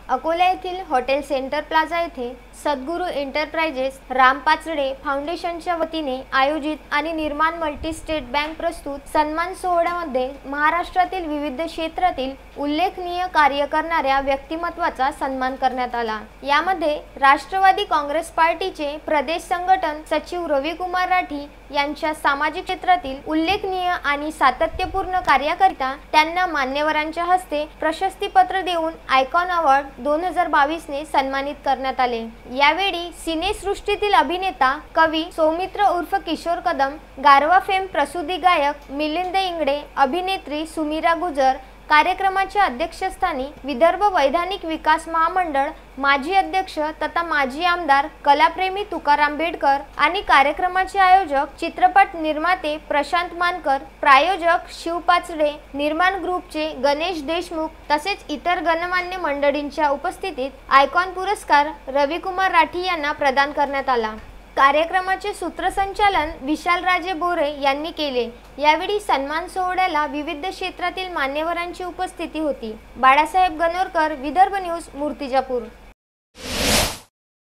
अकोला येथील hotel centre plaza येथे सद्गुरू enterprises Ram पाचडे फाउंडेशनच्या वतीने आयोजित आणि निर्माण मल्टी स्टेट बँक प्रस्तुत सन्मान सोहळ्यामध्ये महाराष्ट्रातील विविध क्षेत्रातील उल्लेखनीय कार्य करणाऱ्या व्यक्तिमत्वाचा सन्मान करण्यात आला। यामध्ये राष्ट्रवादी काँग्रेस पार्टीचे प्रदेश संघटन सचिव रविकुमार राठी यांच्या सामाजिक क्षेत्रातील उल्लेखनीय आणि सातत्यपूर्ण कार्याकरिता त्यांना मान्यवरांच्या हस्ते प्रशस्तीपत्र देऊन आयकॉन अवॉर्ड 2022 ने सन्मानित करण्यात आले। यावेळी सिनेसृष्टीतील अभिनेता कवी सौमित्र उर्फ किशोर कदम, गारवा फेम प्रसूती गायक मिलिंद इंगडे, अभिनेत्री सुमीरा गुजर, कार्यक्रमाच्या अध्यक्षस्थानी विदर्भ वैधानिक विकास महामंडळ माजी अध्यक्ष तथा माजी आमदार कलाप्रेमी तुकाराम बेडकर आणि कार्यक्रमाचे आयोजक चित्रपट निर्माते प्रशांत मानकर, प्रायोजक शिव पाचडे, निर्माण ग्रुपचे गणेश देशमुख तसेच इतर गणमान्य मंडळींच्या उपस्थितीत आयकॉन पुरस्कार रविकुमार राठी यांना प्रदान करण्यात आला। कार्यक्रमाचे सूत्रसंचालन विशालराजे बोरे यांनी केले। यावेळी सन्मान सोहळ्याला विविध क्षेत्रातील मान्यवरांची उपस्थिती होती। बाळासाहेब गणोरकर, विदर्भ न्यूज, मूर्तिजापूर।